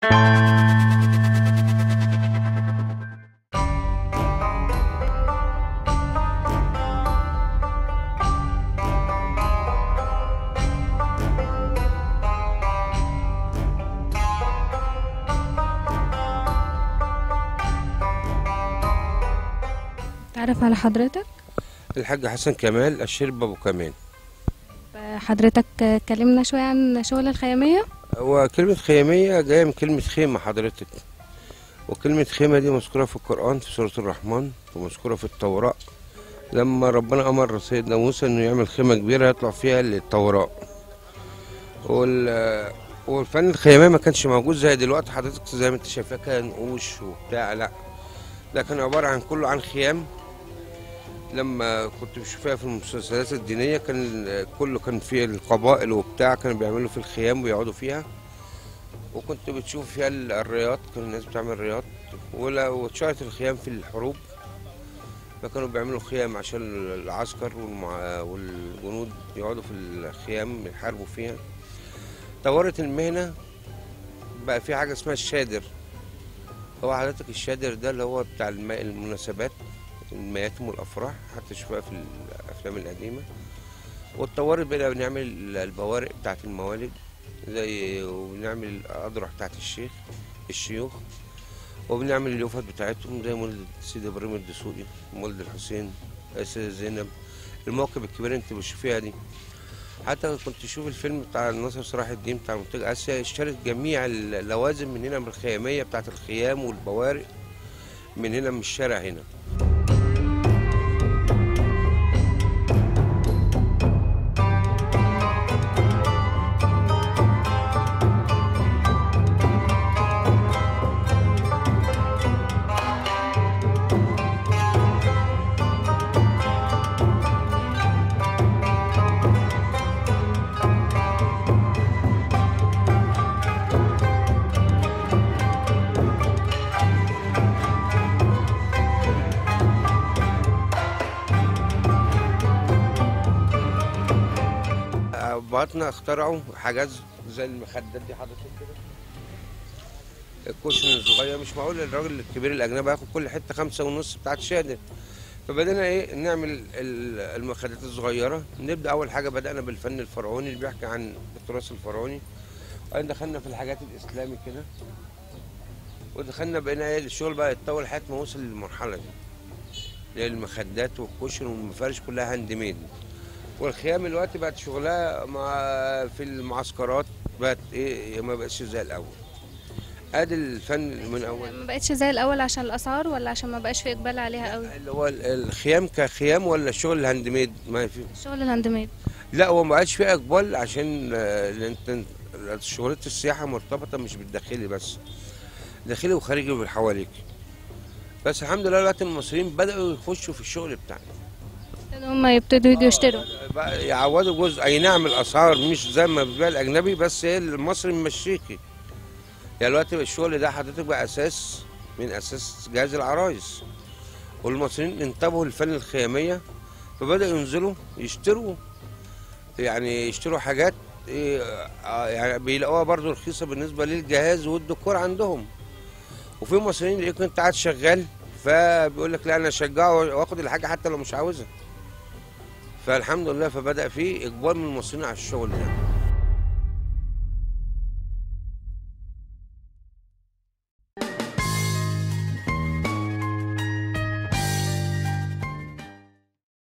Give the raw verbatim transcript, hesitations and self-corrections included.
تعرف على حضرتك؟ الحاج حسن كمال الشرب ابو كمال. حضرتك كلمنا شوية عن شغل الخيامية. وكلمة خيامية جاية من كلمة خيمة حضرتك، وكلمة خيمة دي مذكورة في القرآن في سورة الرحمن، ومذكورة في التوراة لما ربنا أمر سيدنا موسى إنه يعمل خيمة كبيرة يطلع فيها للتوراة. وال والفن الخيامية ما كانش موجود زي دلوقتي حضرتك، زي ما انت شايفاه كان نقوش وبتاع، لا ده كان عبارة عن كله عن خيام. لما كنت بشوفها في المسلسلات الدينية كان كله كان فيه القبائل وبتاع، كانوا بيعملوا في الخيام ويقعدوا فيها، وكنت بتشوف فيها الرياض، كان الناس بتعمل رياض. واتشهرت الخيام في الحروب، فكانوا بيعملوا خيام عشان العسكر والجنود يقعدوا في الخيام يحاربوا فيها. طورت المهنة بقى في حاجة اسمها الشادر. هو حضرتك الشادر ده اللي هو بتاع المناسبات، المياتم والافراح، حتى شوفها في الافلام القديمه. واتطورت بقينا بنعمل البوارق بتاعت الموالد، زي وبنعمل الاضرح بتاعت الشيخ الشيوخ، وبنعمل اليوفط بتاعتهم زي مولد سيدي ابراهيم الدسوقي، مولد الحسين، السيده زينب، المواكب الكبيره انت بتشوفيها دي. حتى كنت تشوف الفيلم بتاع الناصر صلاح الدين بتاع منتج اسيا، اشترت جميع اللوازم من هنا من الخياميه بتاعت الخيام والبوارق من هنا من الشارع هنا. ابهاتنا اخترعوا حاجات زي المخدات دي حضرتك كده، الكوشن الصغير. مش معقول الراجل الكبير الاجنبي هياخد كل حته خمسه ونص بتاعت شادر. فبدأنا ايه نعمل المخدات الصغيره. نبدا اول حاجه بدأنا بالفن الفرعوني اللي بيحكي عن التراث الفرعوني، وبعدين دخلنا في الحاجات الاسلامي كده، ودخلنا بقينا ايه الشغل بقى يتطور لحد ما وصل للمرحله دي، اللي هي المخدات والكوشن والمفارش كلها هاند ميد. والخيام دلوقتي بقت شغلها مع في المعسكرات، بقت ايه ما بقتش زي الاول. ادي الفن من اول ما بقتش زي الاول عشان الاسعار ولا عشان ما بقاش في اقبال عليها قوي؟ اللي هو الخيام كخيام ولا الشغل الهاند ميد؟ ما في الشغل الهاند ميد. لا هو ما بقاش في اقبال عشان انت شغلة السياحه مرتبطه مش بالداخلي بس، داخلي وخارجي والحواليك. بس الحمد لله دلوقتي المصريين بداوا يخشوا في الشغل بتاعنا، ان هم يبتدوا يجوا يشتروا بقى يعوضوا جزء. اي نعم الاسعار مش زي ما بيبيع الاجنبي، بس هي المصري ممشيكي. يعني دلوقتي الشغل ده حضرتك بقى اساس من اساس جهاز العرايس، والمصريين انتبهوا للفن الخياميه، فبداوا ينزلوا يشتروا، يعني يشتروا حاجات يعني بيلاقوها برضو رخيصه بالنسبه للجهاز والديكور عندهم. وفي مصريين يلاقيك انت قاعد شغال فبيقول لك لا انا اشجعه واخد الحاجه حتى لو مش عاوزها. فالحمد لله فبدا في اقبال من المصريين على الشغل ده.